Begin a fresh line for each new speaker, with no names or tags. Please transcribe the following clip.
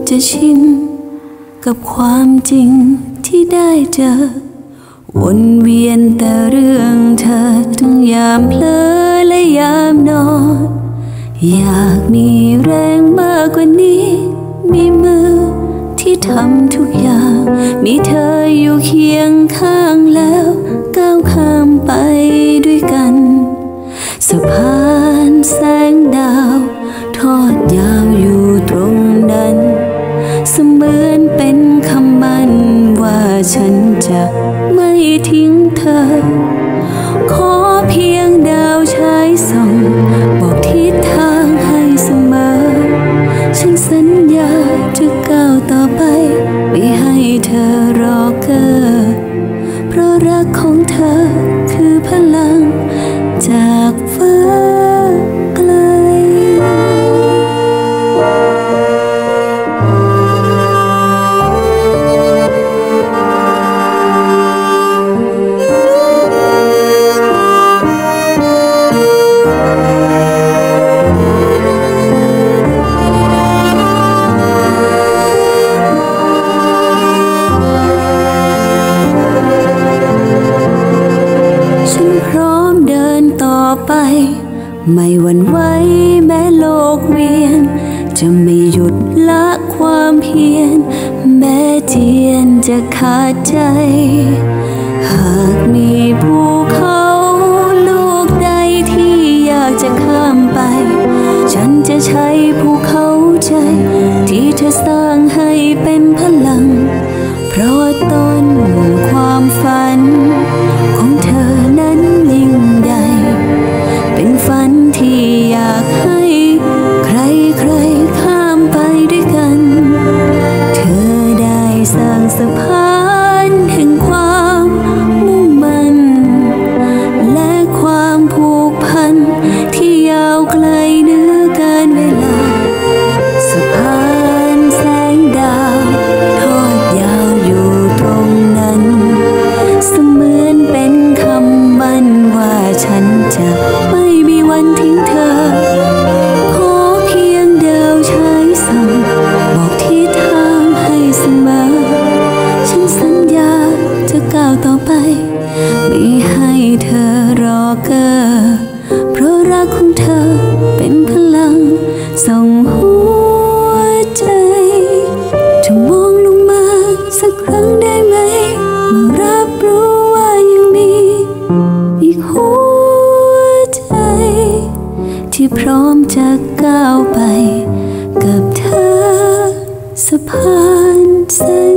จะชินกับความจริงที่ได้เจอวนเวียนแต่เรื่องเธอทั้งยามเพลอและยามนอนอยากมีแรงมากกว่านี้มีมือที่ทำทุกอย่างมีเธออยู่เคียงข้างแล้วก้าวข้ามไปด้วยกันสะพานแสงดาวทอดยาวอยู่ตรงนั้นเสมือนเป็นคำมั่นว่าฉันจะไม่ทิ้งเธอขอเพียงดาวฉายส่องบอกทิศทางให้เสมอฉันสัญญาจะก้าวต่อไปไม่ให้เธอรอเกอเพราะรักของเธอคือพลังจากฟ้าไกลไปไม่หวั่นไหวแม้โลกเวียนจะไม่หยุดละความเพียรแม้เทียนจะขาดใจหากมีภูเขาลูกใดที่อยากจะข้ามไปฉันจะใช้ภูเขาใจที่เธอสร้างให้เป็นพลังเพราะต้นความฝันของเธอนั้นยิ่งใหญ่เป็นฝันที่อยากให้ใครข้ามไปด้วยกันเธอได้สร้างสะพานแห่งความมุ่งมั่นและความผูกพันที่ยาวไกลเหนือการเวลาสะพานแสงดาวทอดยาวอยู่ตรงนั้นเสมือนเป็นคำมั่นว่าฉันจะไม่มีวันทิ้งเธอขอเพียงดาวฉายส่องบอกทิศทางให้เสมอฉันสัญญาจะก้าวต่อไปไม่ให้เธอรอเกอเพราะรักของเธอเป็นพลังส่งหัวใจจะมองลงมาสักครั้งได้ไหมเมื่อรับรู้ว่ายังมีอีกหัวใจที่พร้อมจะก้าวไปกับเธอสะพานแสง